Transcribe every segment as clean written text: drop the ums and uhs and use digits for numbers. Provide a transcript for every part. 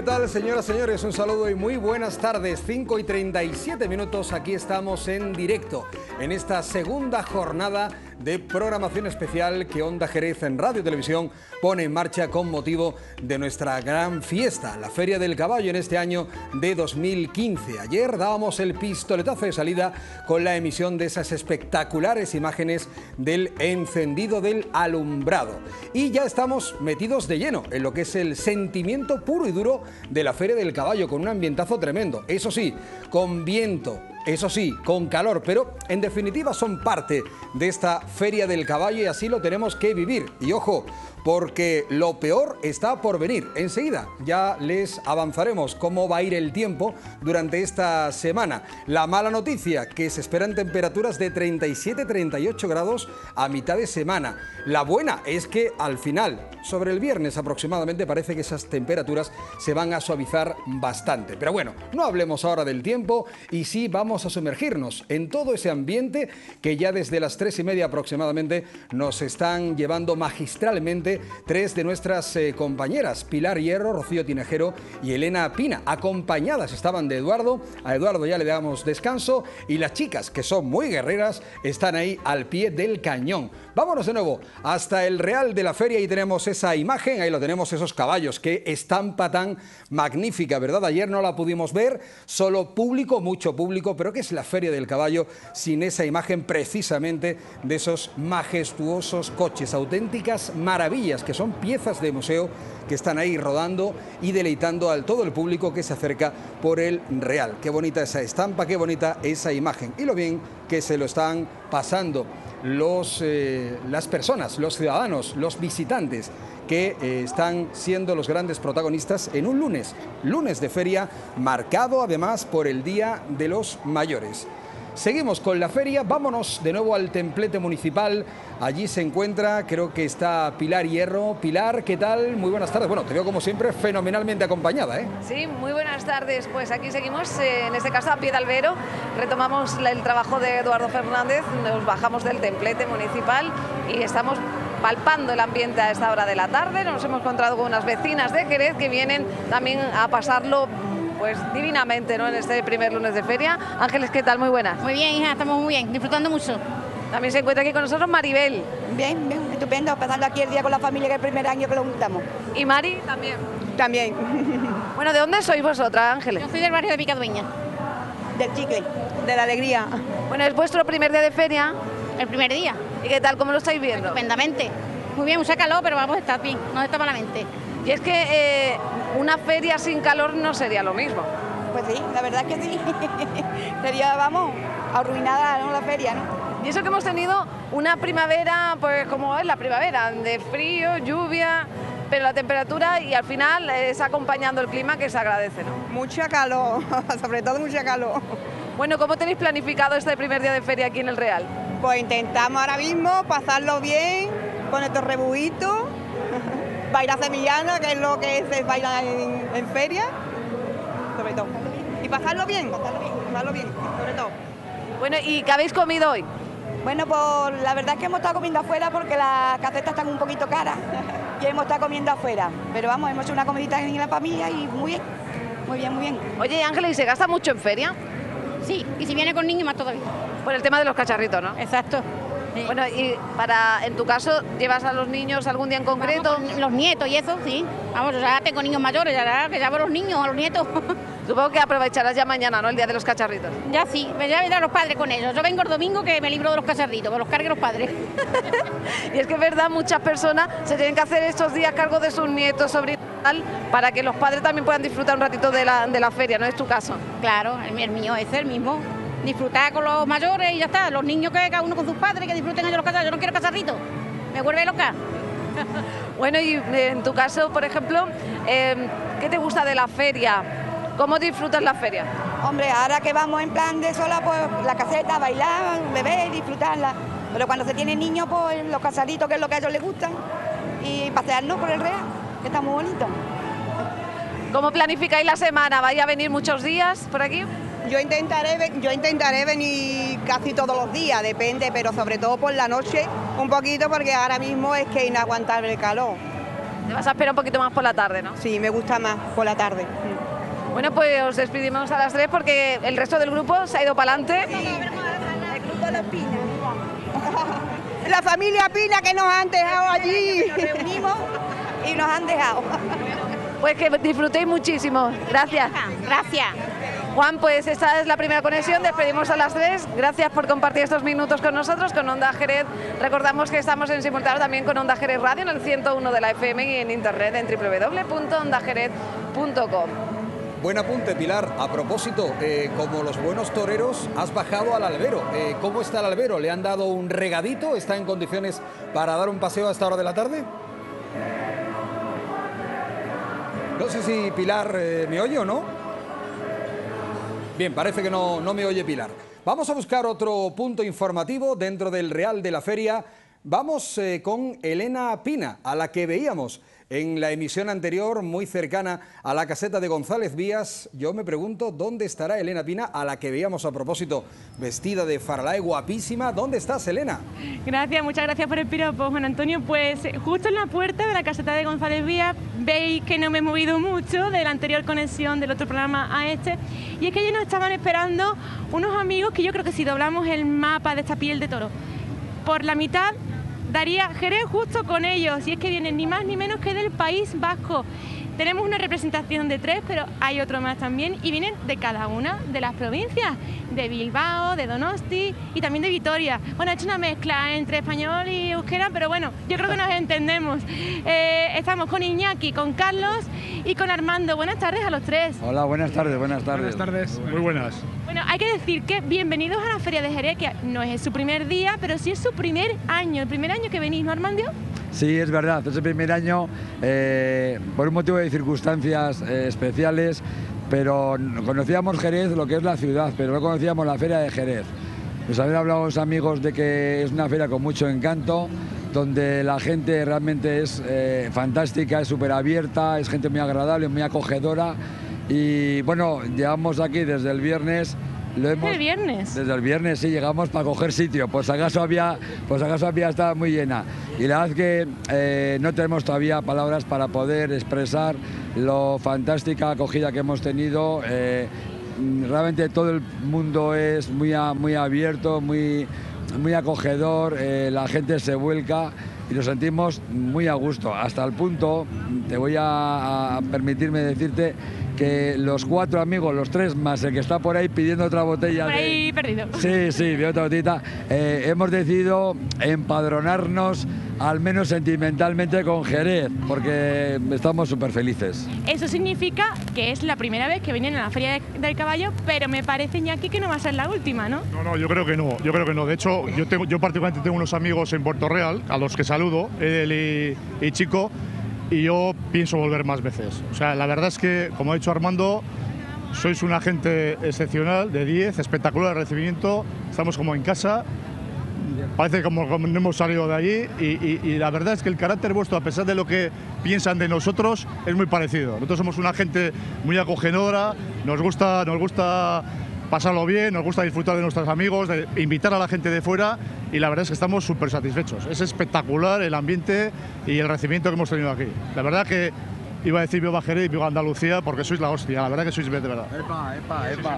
tal, señoras y señores? Un saludo y muy buenas tardes. 5:37. Aquí estamos en directo en esta segunda jornada de programación especial que Onda Jerez en Radio y Televisión pone en marcha con motivo de nuestra gran fiesta, la Feria del Caballo, en este año de 2015. Ayer dábamos el pistoletazo de salida con la emisión de esas espectaculares imágenes del encendido del alumbrado. Y ya estamos metidos de lleno en lo que es el sentimiento puro y duro de la Feria del Caballo, con un ambientazo tremendo. Eso sí, con viento. Eso sí, con calor, pero en definitiva son parte de esta Feria del Caballo y así lo tenemos que vivir. Y ojo, porque lo peor está por venir. Enseguida ya les avanzaremos cómo va a ir el tiempo durante esta semana. La mala noticia, que se esperan temperaturas de 37-38 grados a mitad de semana. La buena es que al final, sobre el viernes aproximadamente, parece que esas temperaturas se van a suavizar bastante. Pero bueno, no hablemos ahora del tiempo y sí vamos a sumergirnos en todo ese ambiente que ya desde las 3:30 aproximadamente nos están llevando magistralmente tres de nuestras compañeras, Pilar Hierro, Rocío Tinejero y Elena Pina. Acompañadas estaban de Eduardo. A Eduardo ya le damos descanso y las chicas, que son muy guerreras, están ahí al pie del cañón. Vámonos de nuevo hasta el Real de la Feria y tenemos esa imagen, ahí lo tenemos, esos caballos, qué estampa tan magnífica, ¿verdad? Ayer no la pudimos ver, solo público, mucho público, pero ¿qué es la Feria del Caballo sin esa imagen precisamente de esos majestuosos coches? Auténticas maravillas, que son piezas de museo que están ahí rodando y deleitando a todo el público que se acerca por el Real. Qué bonita esa estampa, qué bonita esa imagen y lo bien que se lo están pasando las personas, los ciudadanos, los visitantes que están siendo los grandes protagonistas en un lunes de feria, marcado además por el Día de los Mayores. Seguimos con la feria, vámonos de nuevo al templete municipal. Allí se encuentra, creo que está Pilar Hierro. Pilar, ¿qué tal? Muy buenas tardes. Bueno, te veo como siempre fenomenalmente acompañada, ¿eh? Sí, muy buenas tardes. Pues aquí seguimos, en este caso a pie de albero. Retomamos el trabajo de Eduardo Fernández, nos bajamos del templete municipal y estamos palpando el ambiente a esta hora de la tarde. Nos hemos encontrado con unas vecinas de Jerez que vienen también a pasarlo pues divinamente, ¿no?, en este primer lunes de feria. Ángeles, ¿qué tal? Muy buenas. Muy bien, hija, estamos muy bien, disfrutando mucho. También se encuentra aquí con nosotros Maribel. Bien, bien, estupendo, pasando aquí el día con la familia, que es el primer año que lo juntamos. ¿Y Mari también? También. Bueno, ¿de dónde sois vosotras, Ángeles? Yo soy del barrio de Picadueña. Del chicle, de la alegría. Bueno, es vuestro primer día de feria. El primer día. ¿Y qué tal? ¿Cómo lo estáis viendo? Estupendamente. Muy bien, mucha calor, pero vamos a estar bien, no está malamente. Y es que una feria sin calor no sería lo mismo. Pues sí, la verdad es que sí. Sería, vamos, arruinada, ¿no?, la feria, ¿no? Y eso que hemos tenido una primavera, pues como es la primavera, de frío, lluvia, pero la temperatura y al final es acompañando el clima, que se agradece, ¿no? Mucha calor, sobre todo mucha calor. Bueno, ¿cómo tenéis planificado este primer día de feria aquí en el Real? Pues intentamos ahora mismo pasarlo bien, con estos rebujitos, bailar sevillana, que es lo que se baila en feria, sobre todo. Y pasarlo bien, sobre todo. Bueno, ¿y qué habéis comido hoy? Bueno, pues la verdad es que hemos estado comiendo afuera porque las casetas están un poquito caras y hemos estado comiendo afuera. Pero vamos, hemos hecho una comidita en la familia y muy bien, muy bien, muy bien. Oye, Ángeles, ¿y se gasta mucho en feria? Sí, y si viene con niños más todavía. Por el tema de los cacharritos, ¿no? Exacto. Sí. Bueno, y en tu caso, ¿llevas a los niños algún día en concreto? Vamos, los nietos y eso, sí. Vamos, ya tengo niños mayores, ya que llevo a los niños, a los nietos. Supongo que aprovecharás ya mañana, ¿no?, el día de los cacharritos. Ya sí, ya vendrán los padres con ellos. Yo vengo el domingo que me libro de los cacharritos, que los carguen los padres. Y es que es verdad, muchas personas se tienen que hacer estos días cargo de sus nietos, sobrinos, para que los padres también puedan disfrutar un ratito de la feria, ¿no es tu caso? Claro, el mío es el mismo. Disfrutar con los mayores y ya está. Los niños, que cada uno con sus padres, que disfruten ellos los cacharritos. Yo no quiero cacharritos, me vuelve loca. Bueno, y en tu caso, por ejemplo, ¿qué te gusta de la feria? ¿Cómo disfrutas la feria? Hombre, ahora que vamos en plan de sola, pues la caseta, bailar, beber, disfrutarla. Pero cuando se tiene niños, pues los cacharritos, que es lo que a ellos les gustan, y pasearnos por el Real, que está muy bonito. ¿Cómo planificáis la semana? ¿Vais a venir muchos días por aquí? Yo intentaré venir casi todos los días, depende, pero sobre todo por la noche un poquito, porque ahora mismo es que es inaguantable el calor. Te vas a esperar un poquito más por la tarde, ¿no? Sí, me gusta más por la tarde. Bueno, pues os despedimos a las 3 porque el resto del grupo se ha ido para adelante. El grupo de los Pina. La familia Pina que nos han dejado allí. Nos reunimos y nos han dejado. Pues que disfrutéis muchísimo. Gracias. Gracias. Juan, pues esta es la primera conexión, despedimos a las 3. Gracias por compartir estos minutos con nosotros, con Onda Jerez. Recordamos que estamos en simultáneo también con Onda Jerez Radio en el 101 de la FM y en internet en www.ondajerez.com. Buen apunte, Pilar. A propósito, como los buenos toreros, has bajado al albero. ¿Cómo está el albero? ¿Le han dado un regadito? ¿Está en condiciones para dar un paseo a esta hora de la tarde? No sé si Pilar me oye o no. Bien, parece que no me oye Pilar. Vamos a buscar otro punto informativo dentro del Real de la Feria. Vamos con Elena Pina, a la que veíamos en la emisión anterior, muy cercana a la caseta de González Vías. Yo me pregunto, ¿dónde estará Elena Pina, a la que veíamos a propósito, vestida de faralae, guapísima? ¿Dónde estás, Elena? Gracias, muchas gracias por el piropo, Juan Antonio. Pues justo en la puerta de la caseta de González Vías, veis que no me he movido mucho de la anterior conexión del otro programa a este, y es que allí nos estaban esperando unos amigos que yo creo que si doblamos el mapa de esta piel de toro por la mitad, daría Jerez justo con ellos, y es que vienen ni más ni menos que del País Vasco. Tenemos una representación de 3, pero hay otro más también, y vienen de cada una de las provincias, de Bilbao, de Donosti y también de Vitoria. Bueno, he hecho una mezcla entre español y euskera, pero bueno, yo creo que nos entendemos. Estamos con Iñaki, con Carlos y con Armando. Buenas tardes a los 3. Hola, buenas tardes, buenas tardes. Buenas tardes, muy buenas. Bueno, hay que decir que bienvenidos a la Feria de Jerez, que no es su primer día, pero sí es su primer año, el primer año que venís, ¿no, Armando? Sí, es verdad, es el primer año por un motivo de circunstancias especiales, pero conocíamos Jerez, lo que es la ciudad, pero no conocíamos la Feria de Jerez. Nos habían hablado los amigos de que es una feria con mucho encanto, donde la gente realmente es fantástica, es súper abierta, es gente muy agradable, muy acogedora. Y bueno, llevamos aquí desde el viernes. ¿Desde el viernes? Desde el viernes, sí, llegamos para coger sitio, pues acaso había estado muy llena. Y la verdad es que no tenemos todavía palabras para poder expresar lo fantástica acogida que hemos tenido. Realmente todo el mundo es muy abierto, muy acogedor, la gente se vuelca y nos sentimos muy a gusto, hasta el punto, te voy a permitirme decirte, que los 4 amigos, los 3 más el que está por ahí pidiendo otra botella. Por ahí perdido. Sí, de otra botellita. Hemos decidido empadronarnos, al menos sentimentalmente, con Jerez, porque estamos súper felices. Eso significa que es la primera vez que vienen a la Feria del Caballo, pero me parece, Iñaki, que no va a ser la última, ¿no? No, yo creo que no. De hecho, yo particularmente tengo unos amigos en Puerto Real, a los que saludo, él y Chico, y yo pienso volver más veces. O sea, la verdad es que, como ha dicho Armando, sois una gente excepcional, de 10, espectacular el recibimiento, estamos como en casa, parece como no hemos salido de allí, y la verdad es que el carácter vuestro, a pesar de lo que piensan de nosotros, es muy parecido. Nosotros somos una gente muy acogedora, nos gusta pasarlo bien, nos gusta disfrutar de nuestros amigos, de invitar a la gente de fuera, y la verdad es que estamos súper satisfechos. Es espectacular el ambiente y el recibimiento que hemos tenido aquí. La verdad que iba a decir viva Jerez y viva Andalucía, porque sois la hostia, la verdad que sois de verdad. Epa.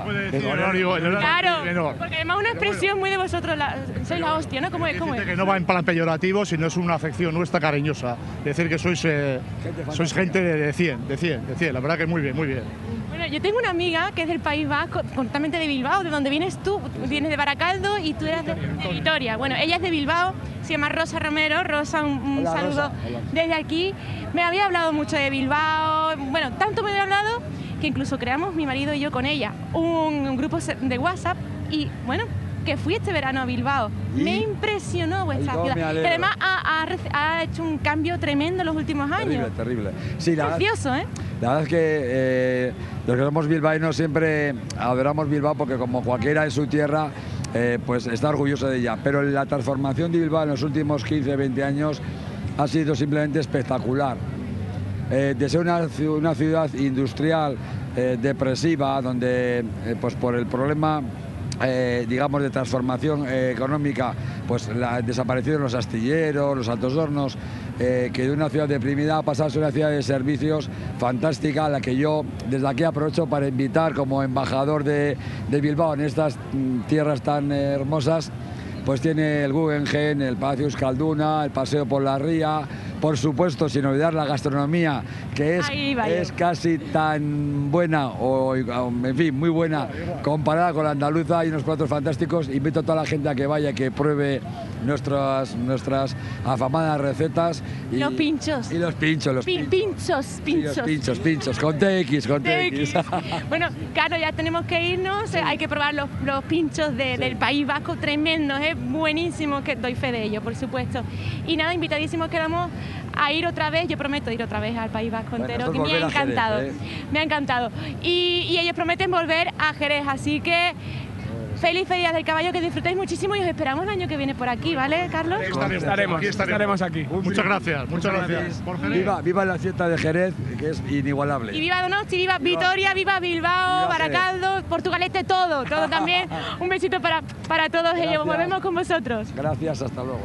Claro, porque además una expresión muy de vosotros, sois la hostia, ¿no? ¿Cómo es? Que no va en plan peyorativo, sino es una afección nuestra cariñosa. Decir que sois gente de 100, la verdad que muy bien, muy bien. Bueno, yo tengo una amiga que es del País Vasco, concretamente de Bilbao, de donde vienes tú, vienes de Baracaldo y tú eras de Vitoria. Bueno, ella es de Bilbao, se llama Rosa Romero. Rosa, un Hola, saludo Rosa. Hola. Desde aquí. Me había hablado mucho de Bilbao, bueno, tanto me había hablado que incluso creamos, mi marido y yo con ella, un grupo de WhatsApp, y bueno, que fui este verano a Bilbao. Me impresionó vuestra ciudad, que además ha hecho un cambio tremendo en los últimos años. Terrible. Sí, Precioso, ¿eh? La verdad es que los que somos bilbaínos siempre adoramos Bilbao, porque como cualquiera en su tierra, pues está orgulloso de ella. Pero la transformación de Bilbao en los últimos 15, 20 años ha sido simplemente espectacular. De ser una ciudad industrial, depresiva, donde pues por el problema digamos, de transformación económica, pues desaparecieron los astilleros, los altos hornos, que de una ciudad deprimida ha pasado a ser una ciudad de servicios fantástica, a la que yo desde aquí aprovecho para invitar como embajador de Bilbao en estas tierras tan hermosas. Pues tiene el Guggenheim, el Palacio Euskalduna, el Paseo por la Ría, por supuesto, sin olvidar la gastronomía, que es casi tan buena, o en fin, muy buena, comparada con la andaluza. Hay unos platos fantásticos. Invito a toda la gente a que vaya, que pruebe nuestras afamadas recetas. Y los pinchos. Y los pinchos. Pinchos, con TX. Bueno, claro, ya tenemos que irnos, hay que probar los pinchos del País Vasco, tremendos, buenísimos, que doy fe de ello, por supuesto. Y nada, invitadísimos quedamos a ir otra vez, yo prometo ir otra vez al País Vasco entero, que me ha encantado, me ha encantado. Y ellos prometen volver a Jerez, así que feliz Feria del Caballo, que disfrutéis muchísimo y os esperamos el año que viene por aquí, ¿vale, Carlos? Estaremos aquí. Muchas gracias. Viva la fiesta de Jerez, que es inigualable. Y viva Donosti, viva Vitoria, viva Bilbao, Baracaldo, Portugalete, todo también. Un besito para todos ellos, volvemos con vosotros. Gracias, hasta luego.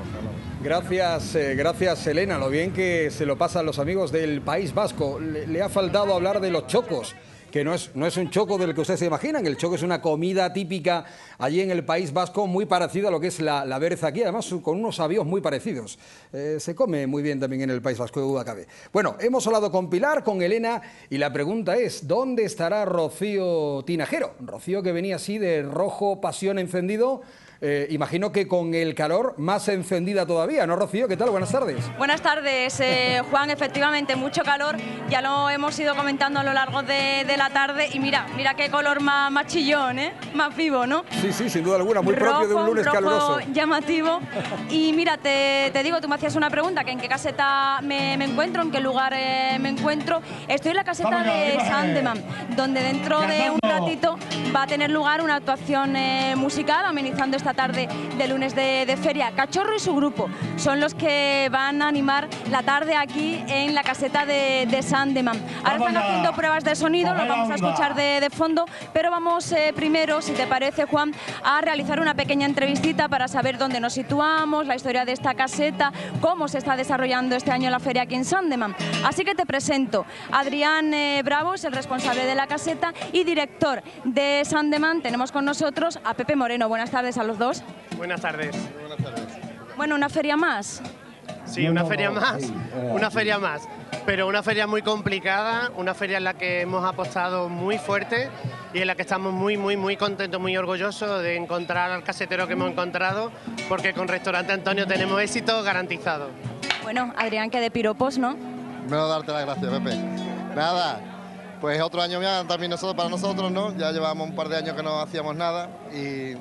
Gracias Elena, lo bien que se lo pasan los amigos del País Vasco. Le ha faltado hablar de los chocos, que no es un choco del que ustedes se imaginan. El choco es una comida típica allí en el País Vasco, muy parecida a lo que es la berza aquí, además con unos avíos muy parecidos. Se come muy bien también en el País Vasco, de duda cabe. Bueno, hemos hablado con Pilar, con Elena, y la pregunta es, ¿dónde estará Rocío Tinajero? Rocío, que venía así de rojo pasión encendido. Imagino que con el calor más encendida todavía, ¿no, Rocío? ¿Qué tal? Buenas tardes. Buenas tardes, Juan. Efectivamente, mucho calor. Ya lo hemos ido comentando a lo largo de la tarde. Y mira qué color más chillón, más vivo, ¿no? Sí, sin duda alguna, muy propio de un lunes caluroso. Llamativo. Y mira, te digo, tú me hacías una pregunta, que en qué caseta me encuentro, en qué lugar me encuentro. Estoy en la caseta de Sandeman, donde dentro de un ratito va a tener lugar una actuación musical, amenizando esta tarde de lunes de feria. Cachorro y su grupo son los que van a animar la tarde aquí en la caseta de Sandeman. Ahora están haciendo pruebas de sonido, lo vamos a escuchar de fondo, pero vamos primero, si te parece, Juan, a realizar una pequeña entrevistita para saber dónde nos situamos, la historia de esta caseta, cómo se está desarrollando este año la feria aquí en Sandeman. Así que te presento a Adrián Bravo, es el responsable de la caseta y director de Sandeman. Tenemos con nosotros a Pepe Moreno. Buenas tardes a los dos. Buenas tardes. Bueno, ¿una feria más? Sí, una feria más, pero una feria muy complicada, una feria en la que hemos apostado muy fuerte y en la que estamos muy contentos, muy orgullosos de encontrar al casetero que hemos encontrado, porque con Restaurante Antonio tenemos éxito garantizado. Bueno, Adrián, que de piropos, ¿no? Menos darte las gracias, Pepe. Nada, pues otro año más también para nosotros, ¿no? Ya llevamos un par de años que no hacíamos nada y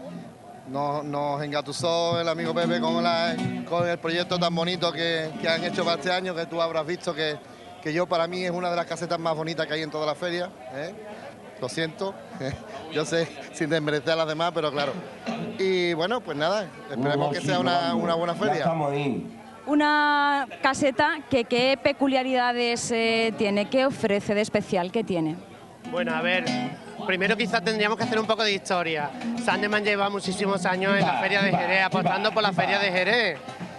nos engatusó el amigo Pepe con el proyecto tan bonito que han hecho para este año, que tú habrás visto que yo, para mí, es una de las casetas más bonitas que hay en toda la feria, ¿eh? Lo siento, yo sé, sin desmerecer a las demás, pero claro. Y bueno, pues nada, esperemos que sea una buena feria. Una caseta que qué peculiaridades tiene, qué ofrece de especial, qué tiene. Bueno, a ver, primero quizás tendríamos que hacer un poco de historia. Sandeman lleva muchísimos años en la Feria de Jerez, apostando por la Feria de Jerez.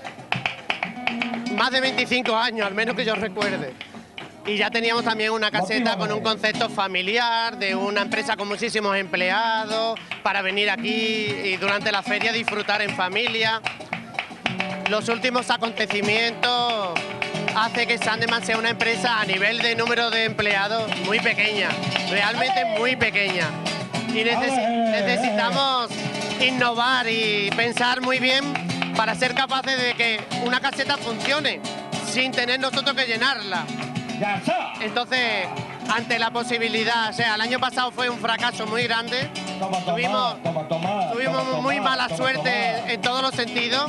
Más de 25 años, al menos que yo recuerde. Y ya teníamos también una caseta con un concepto familiar, de una empresa con muchísimos empleados, para venir aquí y durante la feria disfrutar en familia. Los últimos acontecimientos hace que Sandeman sea una empresa a nivel de número de empleados muy pequeña, realmente muy pequeña. Y necesitamos innovar y pensar muy bien para ser capaces de que una caseta funcione sin tener nosotros que llenarla. Entonces, ante la posibilidad, o sea, el año pasado fue un fracaso muy grande, tuvimos muy mala suerte en todos los sentidos,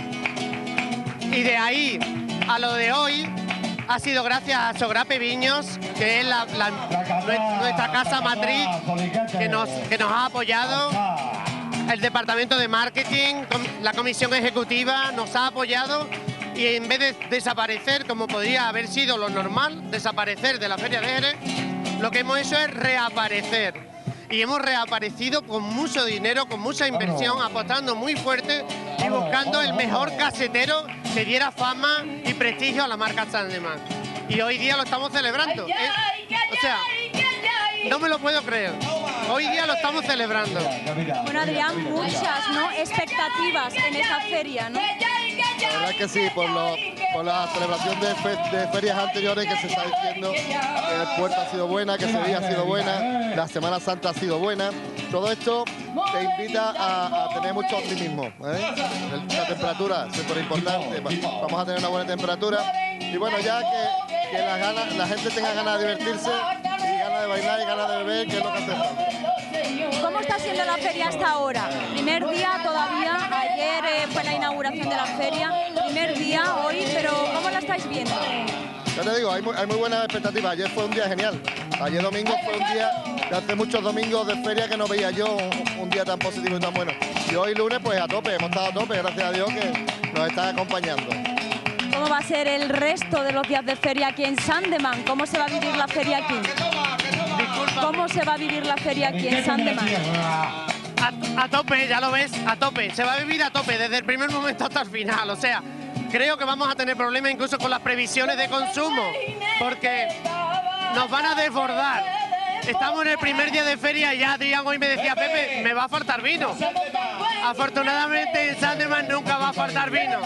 y de ahí a lo de hoy ha sido gracias a Sogrape Viños, que es nuestra casa matriz, que nos ha apoyado, el departamento de marketing, la comisión ejecutiva nos ha apoyado, y en vez de desaparecer, como podría haber sido lo normal, desaparecer de la Feria de Jerez, lo que hemos hecho es reaparecer. y hemos reaparecido con mucho dinero, con mucha inversión, apostando muy fuerte y buscando el mejor casetero que diera fama y prestigio a la marca Sandeman. Y hoy día lo estamos celebrando. O sea, no me lo puedo creer. Hoy día lo estamos celebrando. Bueno, Adrián, muchas, ¿no?, expectativas en esta feria, ¿no? La verdad es que sí, por la celebración de ferias anteriores que se está diciendo que el puerto ha sido buena, que Sevilla ha sido buena, la Semana Santa ha sido buena. Todo esto te invita a tener mucho optimismo, ¿eh? La temperatura es súper importante, vamos a tener una buena temperatura y bueno, ya que la gente tenga ganas de divertirse y ganas de bailar y ganas de beber, que es lo que hace falta. ¿Cómo está siendo la feria hasta ahora? Primer día todavía, ayer fue la inauguración de la feria, primer día hoy, pero ¿cómo la estáis viendo? Ya te digo, hay muy buenas expectativas. Ayer fue un día genial. Ayer domingo fue un día de hace muchos domingos de feria que no veía yo un día tan positivo y tan bueno. Y hoy lunes pues a tope, hemos estado a tope, gracias a Dios que nos está acompañando. ¿Cómo va a ser el resto de los días de feria aquí en Sandeman? ¿Cómo se va a vivir la feria aquí? ¿Cómo se va a vivir la feria aquí en Sandeman? A tope, ya lo ves, a tope. Se va a vivir a tope desde el primer momento hasta el final. O sea, creo que vamos a tener problemas incluso con las previsiones de consumo, porque nos van a desbordar. Estamos en el primer día de feria y ya Adrián hoy me decía, Pepe, me va a faltar vino. Afortunadamente en Sandeman nunca va a faltar vino.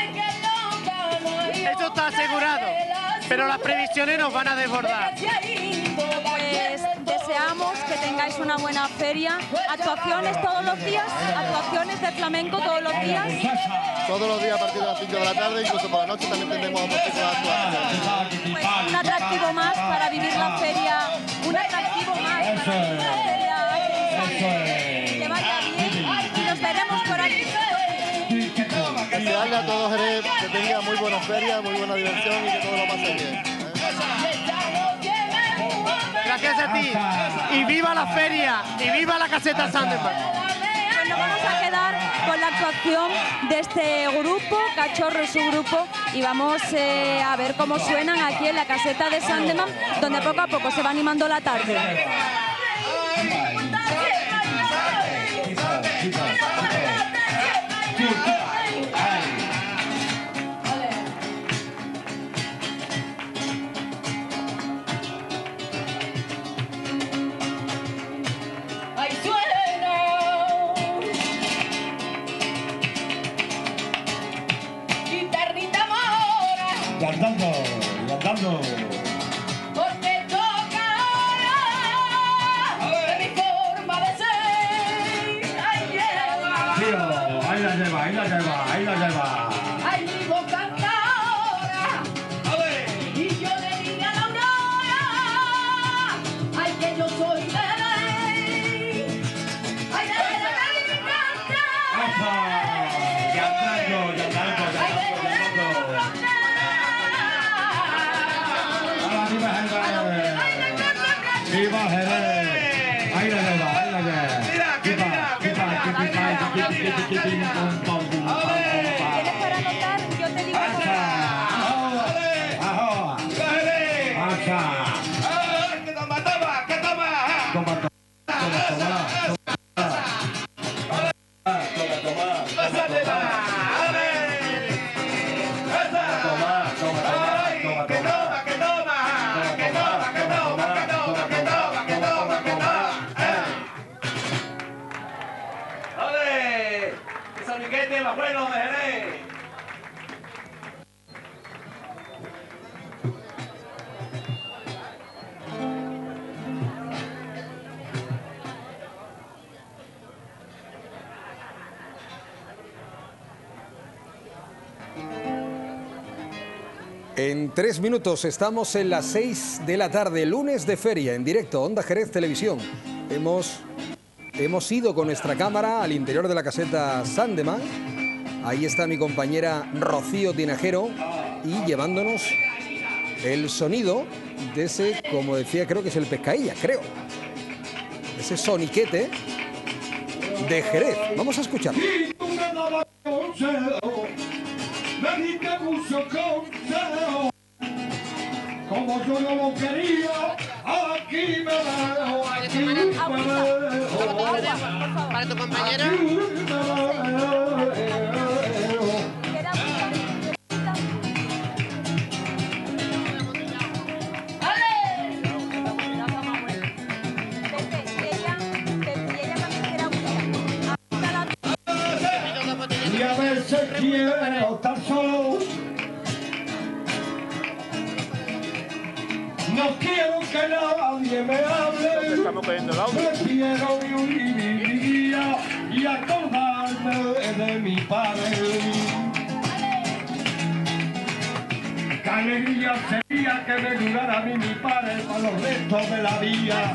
Eso está asegurado, pero las previsiones nos van a desbordar. Pues deseamos que tengáis una buena feria. ¿Actuaciones todos los días? ¿Actuaciones de flamenco todos los días? Todos los días a partir de las 5 de la tarde, incluso por la noche también tendremos otro tipo de actuaciones. Pues un atractivo más para vivir la feria, un atractivo más para vivir la feria. Que vaya bien y nos veremos por aquí. Desearle a todos Jerez que tenga muy buena feria, muy buena diversión y que todo lo pase bien. Gracias a ti. Y viva la feria, y viva la caseta Sandeman. Pues nos vamos a quedar con la actuación de este grupo, Cachorro y su grupo, y vamos a ver cómo suenan aquí en la caseta de Sandeman, donde poco a poco se va animando la tarde. Y andando. Porque toca ahora de mi forma de ser. Ay, lleva. Tío, ahí la lleva, ahí la lleva, ahí la lleva. Ay, mi voz canta ahora. Y yo le digo a la aurora. Ay, que yo soy de ley. Ay, de ley canta. Y andando. ¡Viva Jerez! ¡Ahí la lleva, ahí la lleva! ¿Tienes para anotar? Yo te digo ¿Qué toma? ¿Qué toma? En 3 minutos estamos en las 6 de la tarde, lunes de feria, en directo, Onda Jerez Televisión. Hemos ido con nuestra cámara al interior de la caseta Sandeman. Ahí está mi compañera Rocío Tinajero y llevándonos el sonido de ese, como decía, creo que es el Pescailla, creo. Ese soniquete de Jerez. Vamos a escuchar. Me diste mucho consejo, como yo no lo quería, aquí me veo, aquí me veo. Para tu compañera. Y a veces quiero estar solo. No quiero que nadie me hable. Prefiero vivir mi día y acordarme de mi padre. Qué alegría sería que me durara a mí mi padre para los restos de la vida.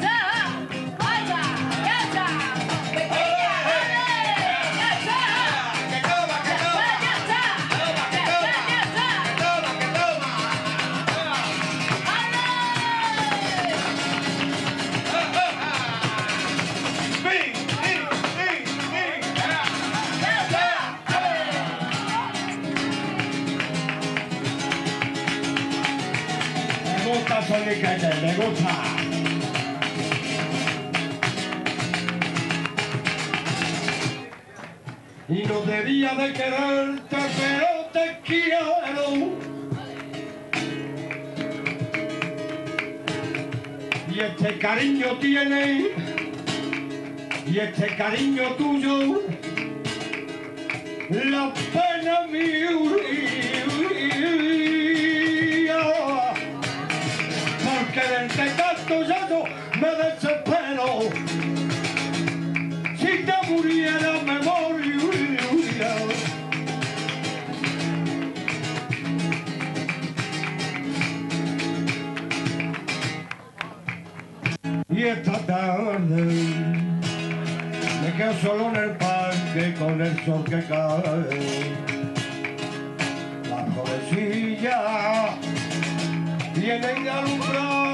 Soniquete, me gusta. Y no debía de quererte, pero te quiero. Y este cariño tiene, y este cariño tuyo, la pena mía. Que del que canto ya no me desespero. Si te muriera me moriría. Y esta tarde me quedo solo en el parque con el sol que cae. La jovencilla vienen a alumbrarme.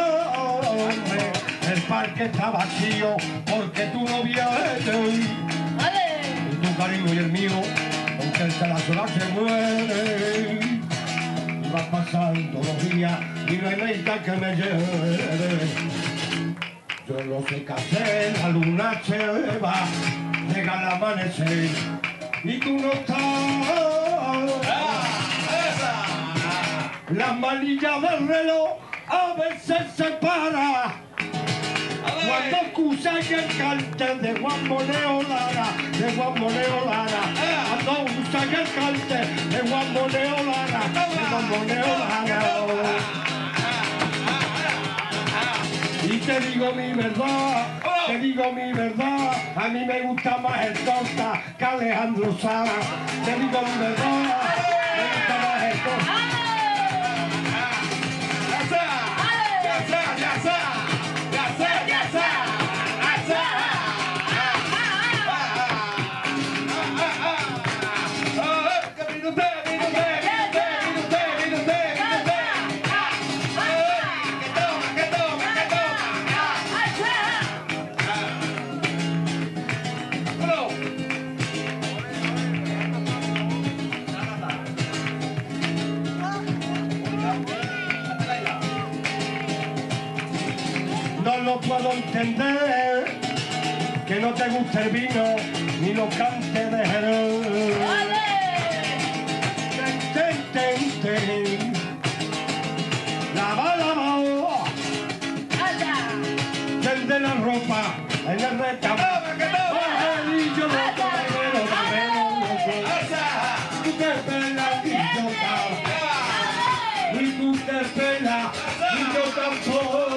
El parque está vacío porque tú no vienes. Y tu cariño y el mío, aunque el la se muere. Y va pasando los días y no hay nada que me lleve. Yo no sé qué hacer, la luna se va, llega el amanecer y tú no estás. La manilla del reloj a veces se para. Cuando escucha el cartel de Juan Moneo Lara, de Juan Moneo Lara. Cuando escucha el cartel de Juan Moneo Lara, de Juan Moneo Lara. Y te digo mi verdad, te digo mi verdad. A mí me gusta más el Costa que Alejandro Sanz. Te digo mi verdad, me gusta más el Costa. No lo puedo entender, que no te guste el vino ni los cantes de Jerez. Lava, lava, tende la ropa en el recamado. Y yo no te veo, tú te pelas y yo tampoco. Y tú te pelas y yo tampoco.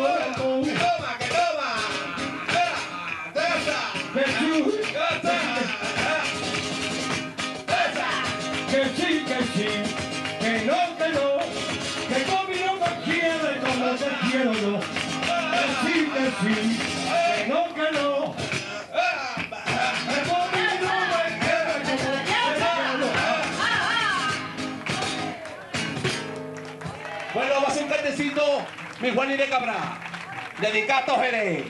Que sí, que no, que conmigo me quiere como te quiero yo. Que sí, que no, que no. Que conmigo me quiere como te quiero yo. Bueno, va a ser un cantecito, mi Juan y de Cabra, dedicado a Jerez.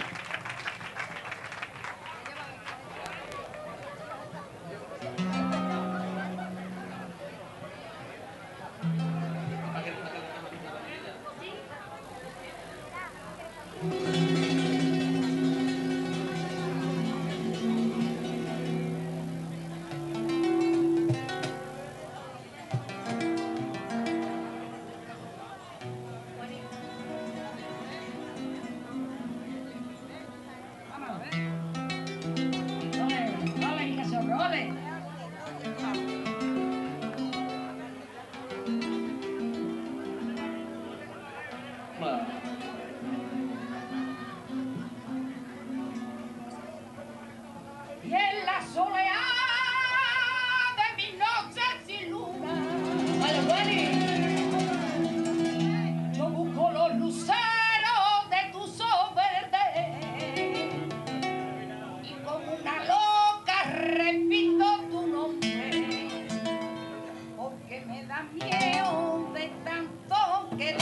da miedo de tanto que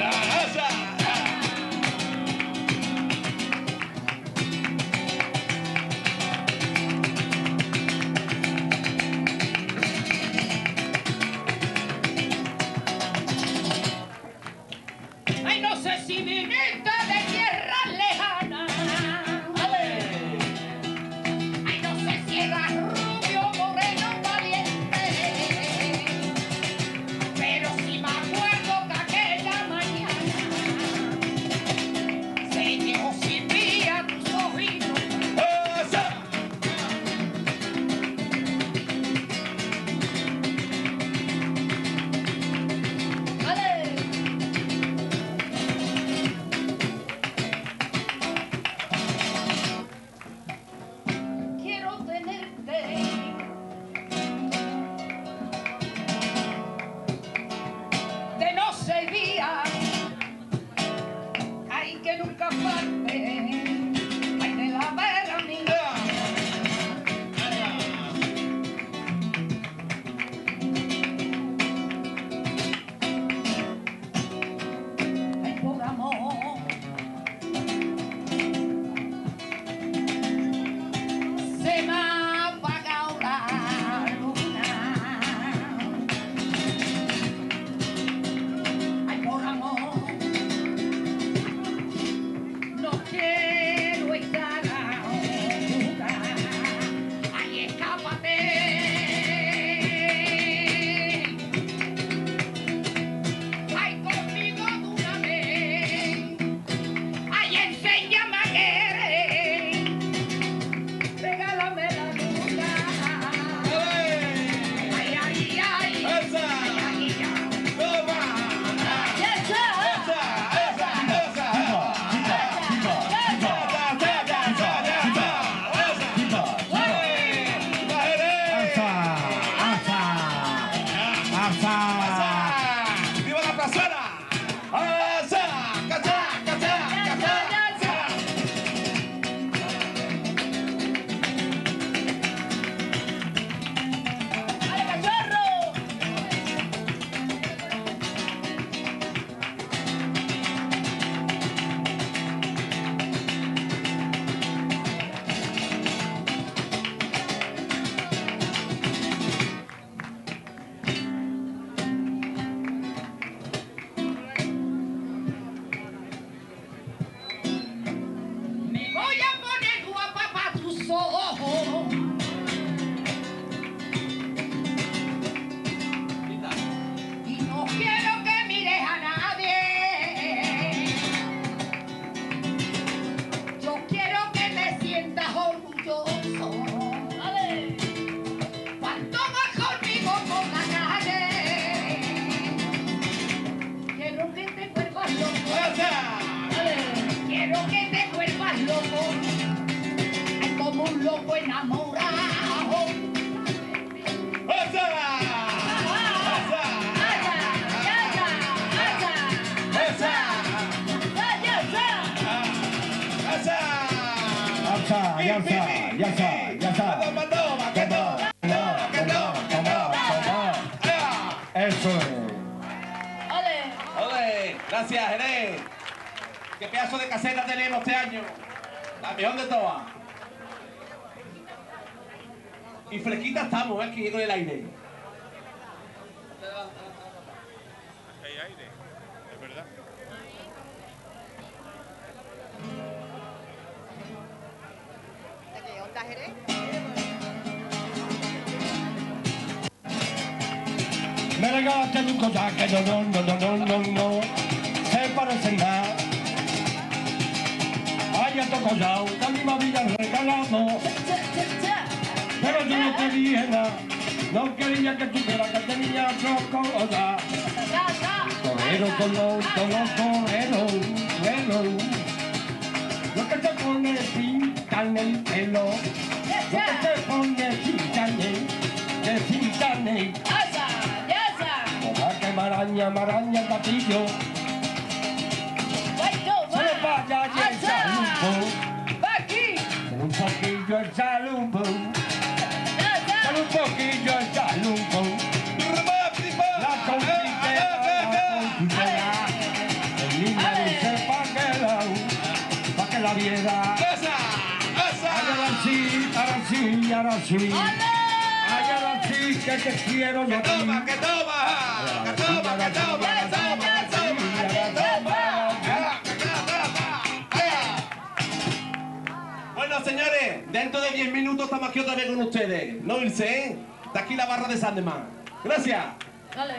ay, no sé si viniste de tierra lejana. Ay, no sé si eras rubio, moreno, valiente. Pero sí me acuerdo que aquella mañana se llevó sin mí a tu sobrino. Quiero tenerte de noche y día, ay, que nunca falte, ay, de la vera mía. Ay, por amor, se me ha apagado la luna. Ay, por amor, no quiero estar ahora. Ay, escápate. Ay, conmigo de una vez. Ay, enséñame a querer. Regálame la luna. Ay, ay, ay. ¡Esa! Ay, ay, ay. ¡Toma! Ay, esa. ¡Viva la plazuela! ¡Asa! ¡Cachá! ¡Cachá! ¡Cachá! ¡Ay, cachorro! Me voy a poner guapa pa' tus ojos. Y no quiero que mires a nadie. Yo quiero que te sientas orgulloso. Cuando vas conmigo por la calle, quiero que te vuelvas loco. Quiero que te vuelvas loco. Ay, como un loco enamorado. Ya está. Eso es. ¡Ole! ¡Gracias, Jerez! ¡Qué pedazo de caseta tenemos este año! La mejor de todas. Y fresquita estamos aquí con el aire. Hay aire, es verdad. ¿De Onda Jerez? Me regalaste tu cosa que no se parecen nada. Hay otro cosa, la misma vida regalado. Pero yo no te dije nada, no quería que supieras que tenía otra cosa. Torero con los toreros, lo que te pone pinta en el pelo, lo que te pone pinta en el Toda que maraña el gatillo, solo vaya y el salumbo, un poquillo el salumbo, solo un poquillo el salumbo, la así. Hágalo así, que te quiero yo. ¡Que toma, que toma! ¡Que toma, que toma! Bueno, señores, dentro de 10 minutos estamos aquí otra vez con ustedes. No irse, ¿eh? Está aquí la barra de Sandeman. Gracias. Vale.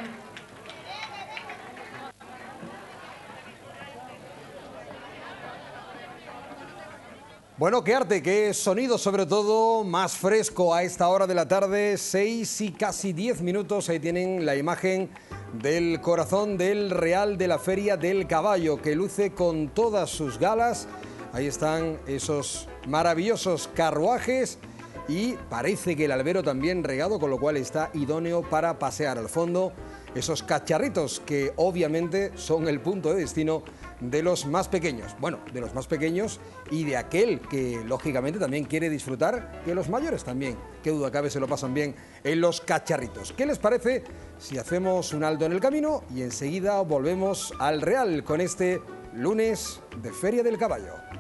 Bueno, qué arte, qué sonido, sobre todo más fresco a esta hora de la tarde, 6 y casi 10 minutos. Ahí tienen la imagen del corazón del Real de la Feria del Caballo, que luce con todas sus galas. Ahí están esos maravillosos carruajes y parece que el albero también regado, con lo cual está idóneo para pasear. Al fondo, esos cacharritos que obviamente son el punto de destino de los más pequeños. Bueno, de los más pequeños y de aquel que lógicamente también quiere disfrutar, que los mayores también, qué duda cabe, se lo pasan bien en los cacharritos. ¿Qué les parece si hacemos un alto en el camino y enseguida volvemos al Real con este lunes de Feria del Caballo?